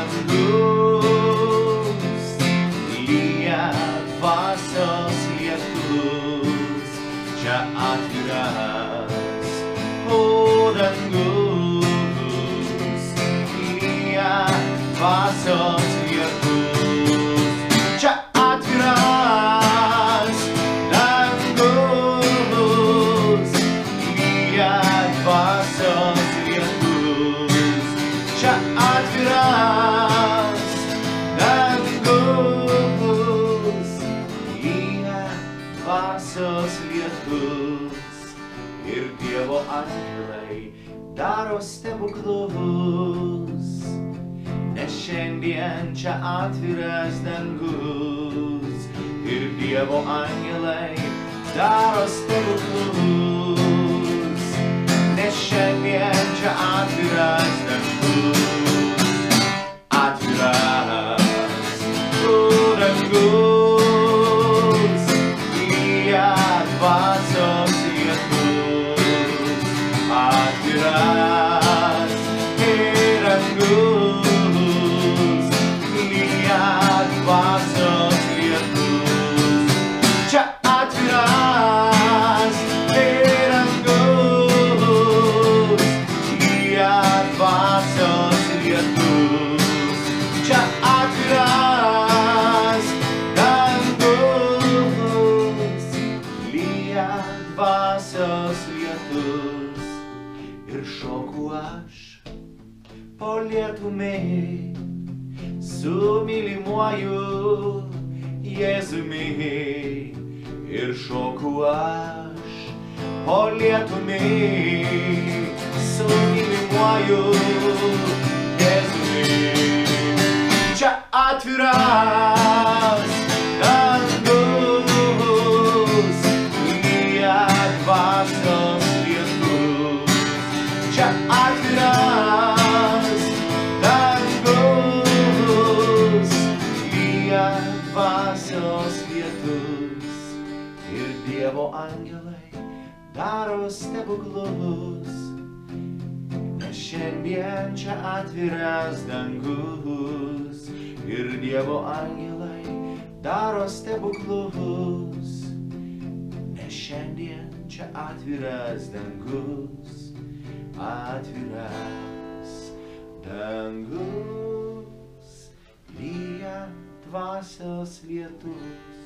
dangus, lyja dvasios lietus, čia atviras, o dangus, lyja dvasios lietus, čia atviras, dangus, lyja dvasios lietus, čia atviras, dangus, lyja dvasios lietus, ir Dievo angelai daro stebuklus, nes šiandien čia atviras dangus, ir Dievo angelai daro stebuklus, nes šiandien čia atviras dangus, atviras, o dangus, lyja dvasios lietus, atviras, dangus, lyja dvasios lietus, čia atviras, dangus, lyja dvasios lietus, čia atviras, dangus, lyja dvasios lietus, ir šoku aš po lietumi su mylimuoju Jėzumi, ir šoku aš po lietumi su mylimuoju Jėzumi, čia atviras, dangus, lyja dvasios lietus, čia atviras, dangus, lyja dvasios lietus, ir Dievo angelai daro stebuklus, nes šiandien čia atviras dangus, ir Dievo angelai daro stebuklus, nes šiandien čia atviras dangus, atviras dangus, lyja dvasios lietus.